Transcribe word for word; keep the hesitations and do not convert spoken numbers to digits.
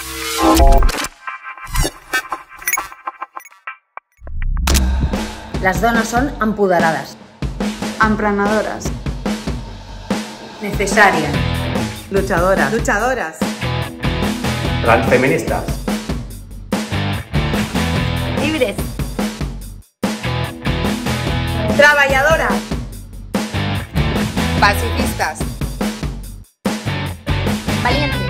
Les dones són empoderades, emprenedores, necessàries, luchadoras, luchadoras, transfeministas, llibres, trabajadoras, pacifistas, valientes.